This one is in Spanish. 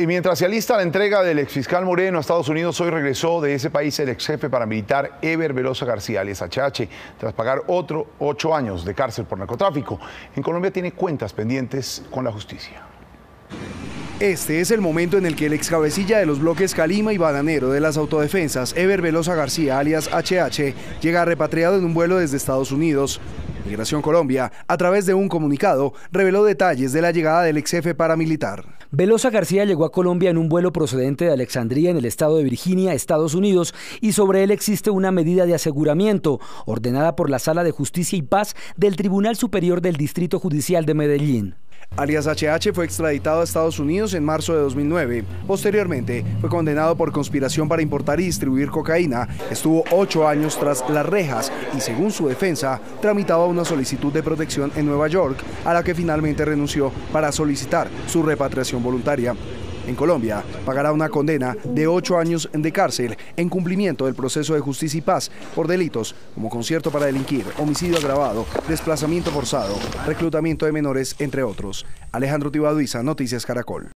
Y mientras se alista la entrega del exfiscal Moreno a Estados Unidos, hoy regresó de ese país el ex jefe paramilitar Eber Velosa García, alias HH, tras pagar otros 8 años de cárcel por narcotráfico. En Colombia tiene cuentas pendientes con la justicia. Este es el momento en el que el ex cabecilla de los bloques Calima y Bananero de las autodefensas, Eber Velosa García, alias HH, llega repatriado en un vuelo desde Estados Unidos. Migración Colombia, a través de un comunicado, reveló detalles de la llegada del ex jefe paramilitar. Velosa García llegó a Colombia en un vuelo procedente de Alexandria, en el estado de Virginia, Estados Unidos, y sobre él existe una medida de aseguramiento ordenada por la Sala de Justicia y Paz del Tribunal Superior del Distrito Judicial de Medellín. Alias HH fue extraditado a Estados Unidos en marzo de 2009. Posteriormente, fue condenado por conspiración para importar y distribuir cocaína. Estuvo 8 años tras las rejas y, según su defensa, tramitaba una solicitud de protección en Nueva York, a la que finalmente renunció para solicitar su repatriación voluntaria. En Colombia, pagará una condena de 8 años de cárcel en cumplimiento del proceso de justicia y paz por delitos como concierto para delinquir, homicidio agravado, desplazamiento forzado, reclutamiento de menores, entre otros. Alejandro Tibaduiza, Noticias Caracol.